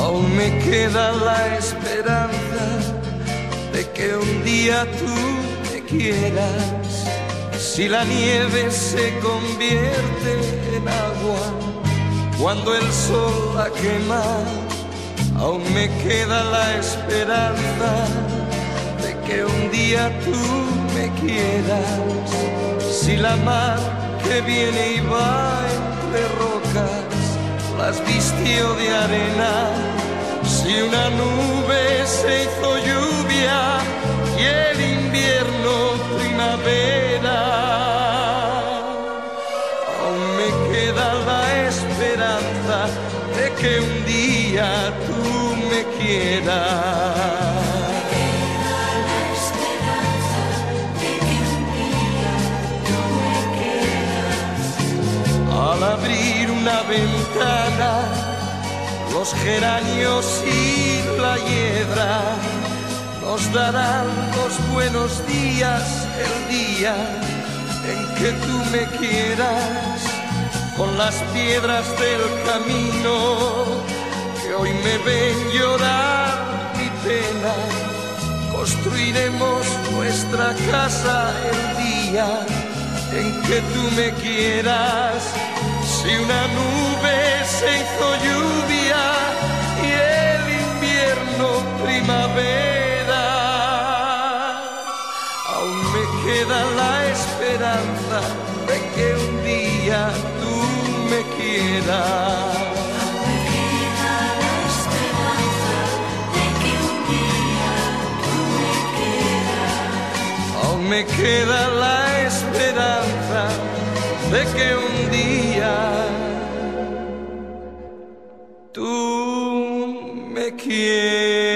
Aún me queda la esperanza de que un día tú me quieras. Si la nieve se convierte en agua cuando el sol la quema, aún me queda la esperanza de que un día tú me quieras. Si la mar que viene y va entre rocas las vistió de arena, si una nube se hizo lluvia y el invierno primavera, aún me queda la esperanza de que un día tú me quieras. Al abrir una ventana, los geranios y la hiedra nos darán los buenos días, el día en que tú me quieras. Con las piedras del camino que hoy me ven llorar mi pena, construiremos nuestra casa el día en que tú me quieras. Si una nube se hizo lluvia y el invierno primavera, aún me queda la esperanza de que un día tú me quieras. Aún me queda la esperanza de que un día tú me quieras.